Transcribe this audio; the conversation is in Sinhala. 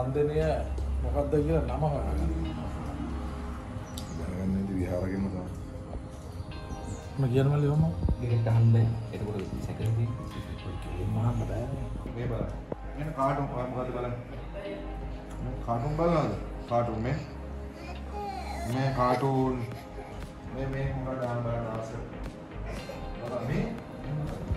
නන්දනය මොකක්ද කියලා නම හොයාගන්න. දැනගන්නේ විහාරගෙම තමයි. මම කියන මල්ලි ඔහම ඩිරෙක්ට් අහන්න බෑ. එතකොට සැකෙන්නේ මහන්න බෑ. මේ බලන්න. මෙන්න කාටුන් මොකද්ද බලන්න. කාටුන් බලනවද? කාටුන් මේ කාටුන් මේ මොකක්ද බලන්න ආසෙ. බලන්න මේ